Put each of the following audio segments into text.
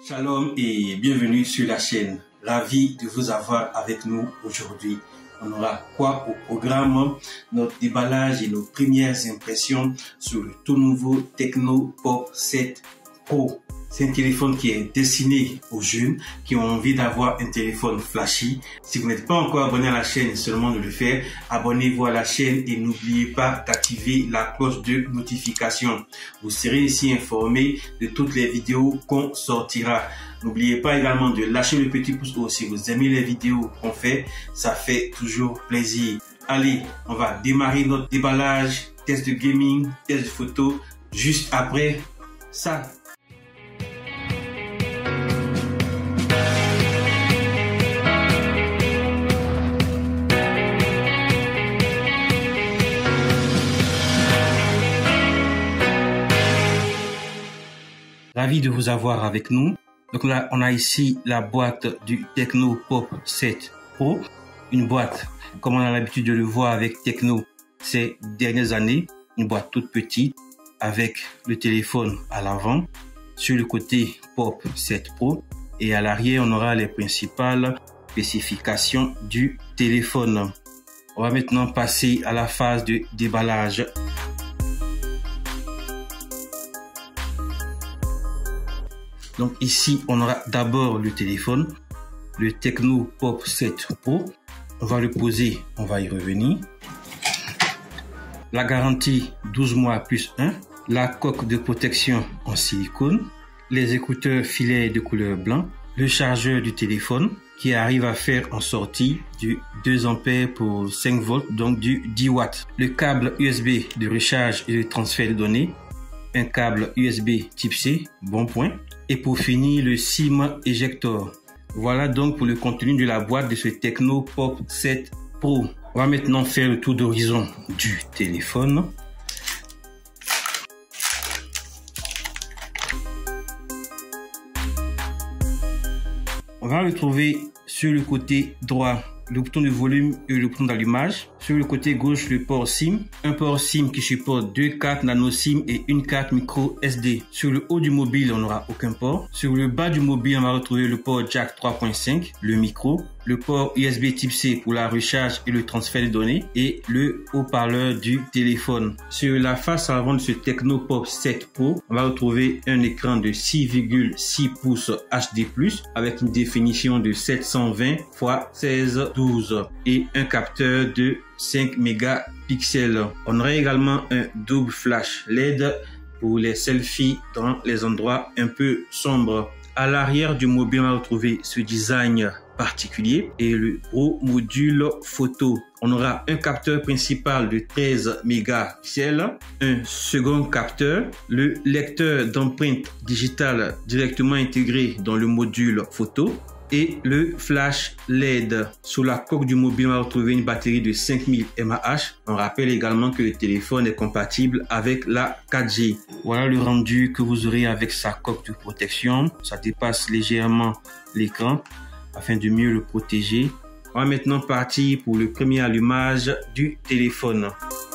Shalom et bienvenue sur la chaîne. Ravi de vous avoir avec nous aujourd'hui. On aura quoi au programme? Notre déballage et nos premières impressions sur le tout nouveau Tecno Pop 7 Pro. C'est un téléphone qui est destiné aux jeunes qui ont envie d'avoir un téléphone flashy. Si vous n'êtes pas encore abonné à la chaîne, seulement de le faire. Abonnez-vous à la chaîne et n'oubliez pas d'activer la cloche de notification. Vous serez ici informé de toutes les vidéos qu'on sortira. N'oubliez pas également de lâcher le petit pouce haut si vous aimez les vidéos qu'on fait. Ça fait toujours plaisir. Allez, on va démarrer notre déballage, test de gaming, test de photo, juste après ça. Ravi de vous avoir avec nous. Donc là, on a ici la boîte du Tecno Pop 7 Pro. Une boîte, comme on a l'habitude de le voir avec Tecno ces dernières années. Une boîte toute petite avec le téléphone à l'avant. Sur le côté Pop 7 Pro. Et à l'arrière, on aura les principales spécifications du téléphone. On va maintenant passer à la phase de déballage. Donc ici, on aura d'abord le téléphone, le Tecno Pop 7 Pro. On va le poser, on va y revenir. La garantie 12 mois plus 1. La coque de protection en silicone. Les écouteurs filets de couleur blanc. Le chargeur du téléphone qui arrive à faire en sortie du 2 ampères pour 5 volts, donc du 10 watts. Le câble USB de recharge et de transfert de données. Un câble USB type C, bon point. Et pour finir, le SIM éjecteur. Voilà donc pour le contenu de la boîte de ce Tecno Pop 7 Pro. On va maintenant faire le tour d'horizon du téléphone. On va retrouver sur le côté droit le bouton de volume et le bouton d'allumage. Sur le côté gauche, le port SIM. Un port SIM qui supporte 2 cartes nano SIM et une carte micro SD. Sur le haut du mobile, on n'aura aucun port. Sur le bas du mobile, on va retrouver le port jack 3.5, le micro, le port USB type C pour la recharge et le transfert de données et le haut-parleur du téléphone. Sur la face avant de ce Tecno Pop 7 Pro, on va retrouver un écran de 6,6 pouces HD+, avec une définition de 720 x 1612 et un capteur de 5 mégapixels. On aura également un double flash LED pour les selfies dans les endroits un peu sombres. À l'arrière du mobile, on va retrouver ce design particulier et le gros module photo. On aura un capteur principal de 13 mégapixels, un second capteur, le lecteur d'empreintes digitales directement intégré dans le module photo et le flash LED. Sous la coque du mobile, on va retrouver une batterie de 5000 mAh. On rappelle également que le téléphone est compatible avec la 4G. Voilà le rendu que vous aurez avec sa coque de protection. Ça dépasse légèrement l'écran afin de mieux le protéger. On va maintenant partir pour le premier allumage du téléphone.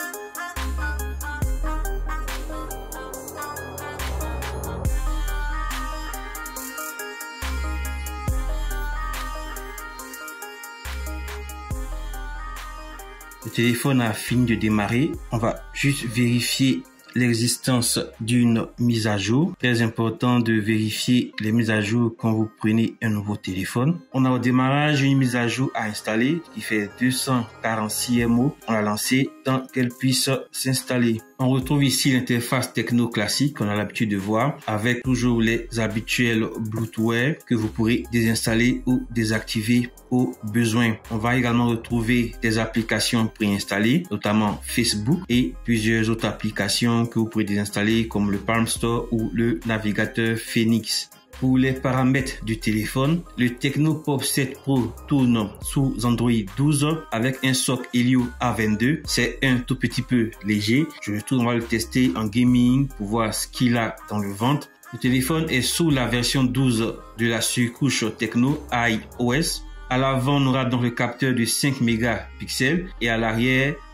Le téléphone a fini de démarrer. On va juste vérifier l'existence d'une mise à jour. Très important de vérifier les mises à jour quand vous prenez un nouveau téléphone. On a au démarrage une mise à jour à installer qui fait 246 MO. On l'a lancée tant qu'elle puisse s'installer. On retrouve ici l'interface Tecno classique qu'on a l'habitude de voir avec toujours les habituels Bluetooth que vous pourrez désinstaller ou désactiver au besoin. On va également retrouver des applications préinstallées, notamment Facebook et plusieurs autres applications que vous pourrez désinstaller comme le Palm Store ou le navigateur Phoenix. Pour les paramètres du téléphone, le Tecno Pop 7 Pro tourne sous Android 12 avec un SoC Helio A22. C'est un tout petit peu léger. On va le tester en gaming pour voir ce qu'il a dans le ventre. Le téléphone est sous la version 12 de la surcouche Tecno iOS. À l'avant, on aura donc le capteur de 5 mégapixels et à l'arrière,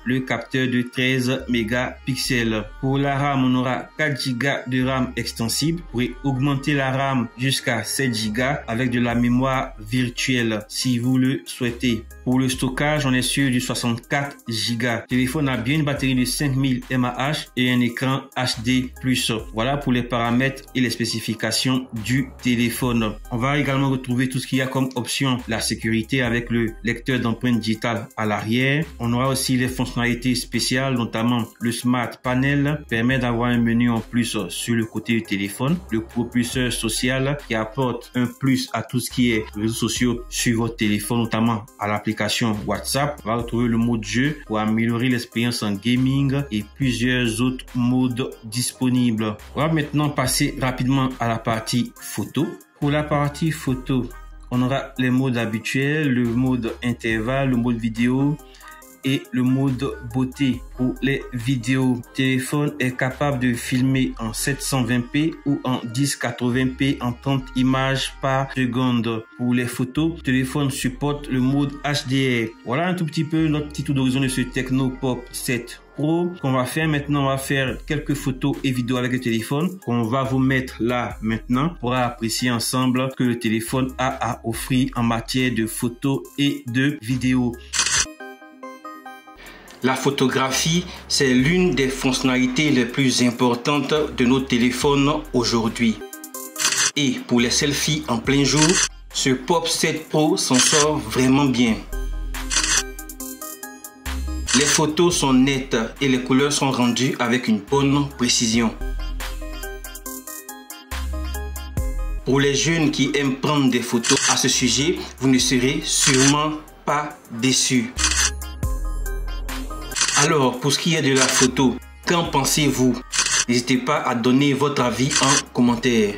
le capteur de 13 mégapixels. Pour la RAM, on aura 4 Go de RAM extensible. Vous pourrez augmenter la RAM jusqu'à 7 Go avec de la mémoire virtuelle si vous le souhaitez. Pour le stockage, on est sur du 64 Go. Le téléphone a bien une batterie de 5000 mAh et un écran HD+. Voilà pour les paramètres et les spécifications du téléphone. On va également retrouver tout ce qu'il y a comme option, la sécurité avec le lecteur d'empreintes digitales à l'arrière. On aura aussi les fonctionnalités spéciales, notamment le Smart Panel permet d'avoir un menu en plus sur le côté du téléphone, le propulseur social qui apporte un plus à tout ce qui est réseaux sociaux sur votre téléphone, notamment à l'application WhatsApp. On va retrouver le mode jeu pour améliorer l'expérience en gaming et plusieurs autres modes disponibles. On va maintenant passer rapidement à la partie photo. Pour la partie photo, on aura les modes habituels, le mode intervalle, le mode vidéo et le mode beauté. Pour les vidéos, le téléphone est capable de filmer en 720p ou en 1080p en 30 images par seconde. Pour les photos, le téléphone supporte le mode HDR. Voilà un tout petit peu notre petit tour d'horizon de ce Tecno Pop 7 Pro. Qu'on va faire maintenant, on va faire quelques photos et vidéos avec le téléphone qu'on va vous mettre là maintenant pour apprécier ensemble ce que le téléphone a à offrir en matière de photos et de vidéos. La photographie, c'est l'une des fonctionnalités les plus importantes de nos téléphones aujourd'hui. Et pour les selfies en plein jour, ce Pop 7 Pro s'en sort vraiment bien. Les photos sont nettes et les couleurs sont rendues avec une bonne précision. Pour les jeunes qui aiment prendre des photos à ce sujet, vous ne serez sûrement pas déçus. Alors, pour ce qui est de la photo, qu'en pensez-vous? N'hésitez pas à donner votre avis en commentaire.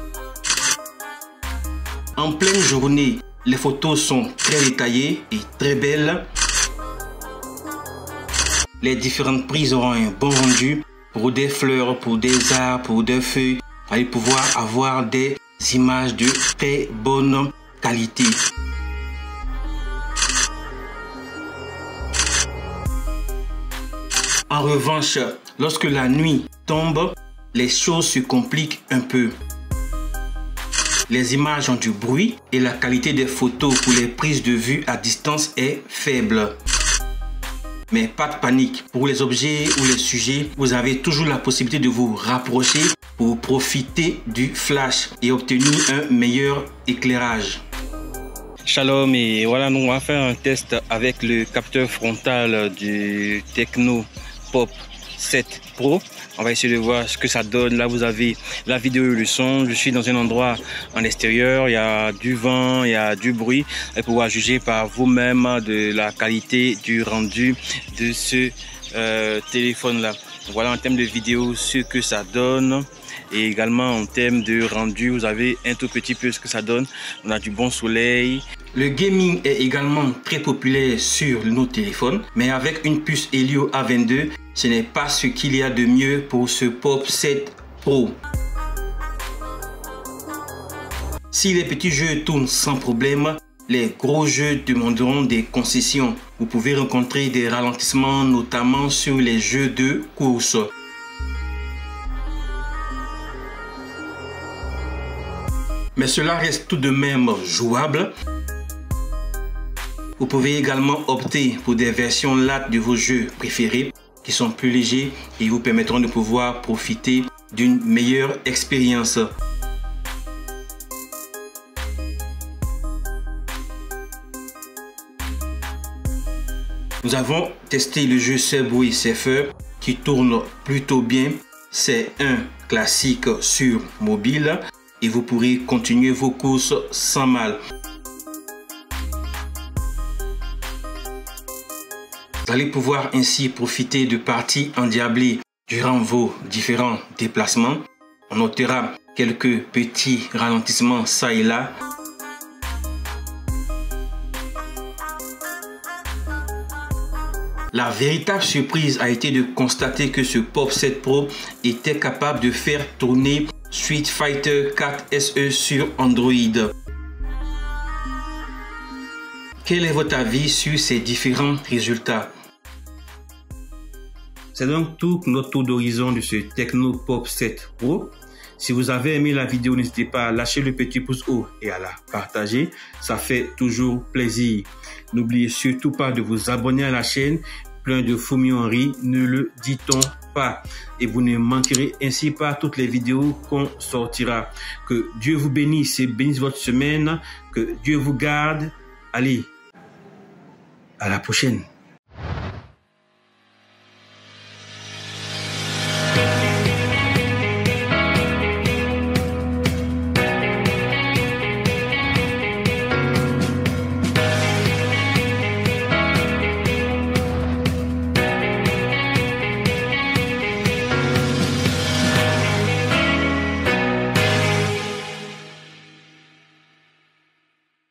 En pleine journée, les photos sont très détaillées et très belles. Les différentes prises auront un bon rendu. Pour des fleurs, pour des arbres, pour des feuilles, vous allez pouvoir avoir des images de très bonne qualité. En revanche, lorsque la nuit tombe, les choses se compliquent un peu. Les images ont du bruit et la qualité des photos pour les prises de vue à distance est faible. Mais pas de panique, pour les objets ou les sujets, vous avez toujours la possibilité de vous rapprocher pour profiter du flash et obtenir un meilleur éclairage. Shalom, et voilà, nous on va faire un test avec le capteur frontal du Tecno Pop 7 Pro. On va essayer de voir ce que ça donne. Là, vous avez la vidéo et le son. Je suis dans un endroit en extérieur. Il y a du vent, il y a du bruit. Vous allez pouvoir juger par vous-même de la qualité du rendu de ce téléphone-là. Voilà en termes de vidéo ce que ça donne. Et également en termes de rendu, vous avez un tout petit peu ce que ça donne. On a du bon soleil. Le gaming est également très populaire sur nos téléphones, mais avec une puce Helio A22, ce n'est pas ce qu'il y a de mieux pour ce Pop 7 Pro. Si les petits jeux tournent sans problème, les gros jeux demanderont des concessions. Vous pouvez rencontrer des ralentissements, notamment sur les jeux de course. Mais cela reste tout de même jouable. Vous pouvez également opter pour des versions LAT de vos jeux préférés qui sont plus légers et vous permettront de pouvoir profiter d'une meilleure expérience. Nous avons testé le jeu Subway Surfer qui tourne plutôt bien. C'est un classique sur mobile et vous pourrez continuer vos courses sans mal. Vous allez pouvoir ainsi profiter de parties endiablées durant vos différents déplacements. On notera quelques petits ralentissements ça et là. La véritable surprise a été de constater que ce Pop 7 Pro était capable de faire tourner Street Fighter 4 SE sur Android. Quel est votre avis sur ces différents résultats? C'est donc tout notre tour d'horizon de ce Tecno Pop 7 Pro. Si vous avez aimé la vidéo, n'hésitez pas à lâcher le petit pouce haut et à la partager. Ça fait toujours plaisir. N'oubliez surtout pas de vous abonner à la chaîne. Plein de fumionneries, ne le dit-on pas. Et vous ne manquerez ainsi pas toutes les vidéos qu'on sortira. Que Dieu vous bénisse et bénisse votre semaine. Que Dieu vous garde. Allez, à la prochaine.